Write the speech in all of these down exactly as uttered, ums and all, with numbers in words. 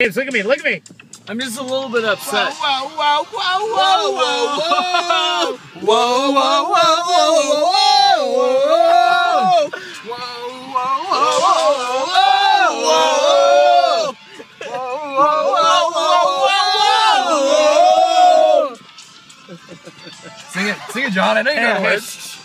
Look at me, look at me. I'm just a little bit upset. Whoa, whoa, whoa, whoa, whoa, whoa, whoa, whoa, whoa, Sing it, sing it, John. I know you know the words.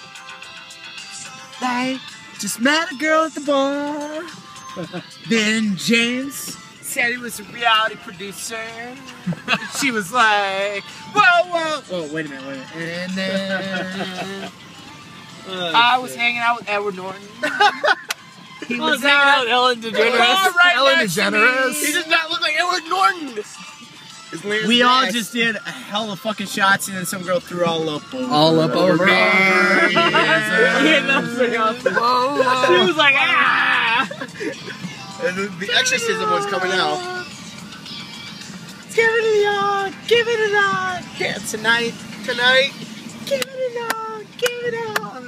I just met a girl at the bar. Then James said he was a reality producer. She was like, whoa, whoa. Oh, wait a minute, wait a minute. And then Oh, I was shit. hanging out with Edward Norton. He I was was hanging out with Ellen DeGeneres. right Ellen next to DeGeneres. me. He does not look like Edward Norton. His name is We all Max. just did a hell of fucking shots, and then some girl threw all up over. All up over me. Yeah, that's the gospel. She was like, ah! And the, the exorcism was coming out. Give it a yawn, give it a yawn. Yeah, tonight, Tonight. give it a yawn, give it a yawn.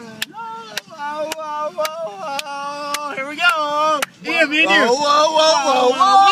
Oh, oh, oh, oh, oh. Here we go. Yeah, me and you. Whoa, whoa, whoa, whoa, whoa.